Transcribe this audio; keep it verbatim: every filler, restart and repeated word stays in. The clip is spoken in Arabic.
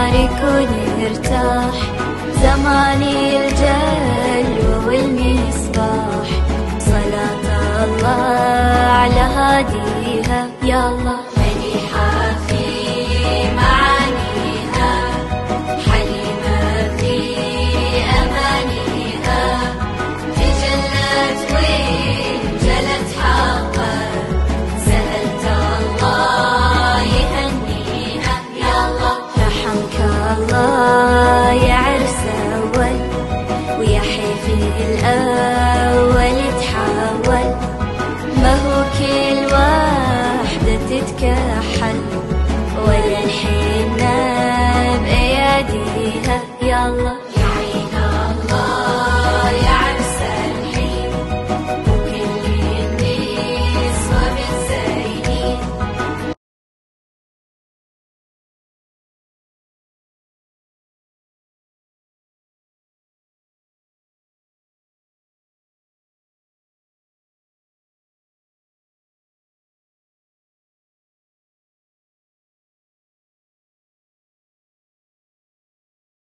نبارك ونرتاح، زماني الجلوة والمصباح، صلاة الله على هاديها يا الله. مليحة في معانيها، حليمة في أمانيها، تجلت وانجلت حقا، سألت الله يهنيها يا الله. رحمك الله يا عرس أول، ويا حيفي الأول تحول، ما هو كل واحدة تتكحل، ولا الحين بأياديها يا الله.